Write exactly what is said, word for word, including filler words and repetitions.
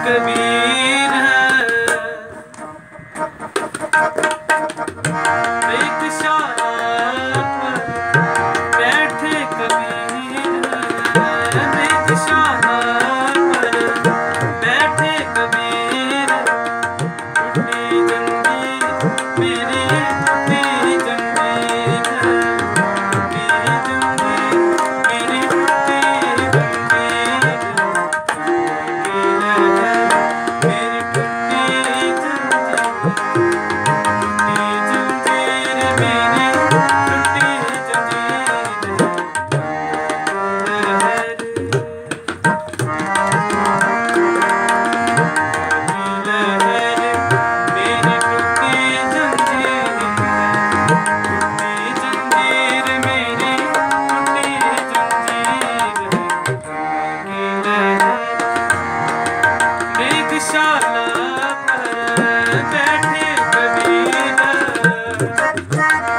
कबीर है। वेदशाला पर बैठे कबीर है। वेदशाला पर बैठे कबीर, टूटी जंजीर मेरी टूटी जंजीर है। टूटी जंजीर मेरी टूटी वेदशाला पर बैठे कबीर।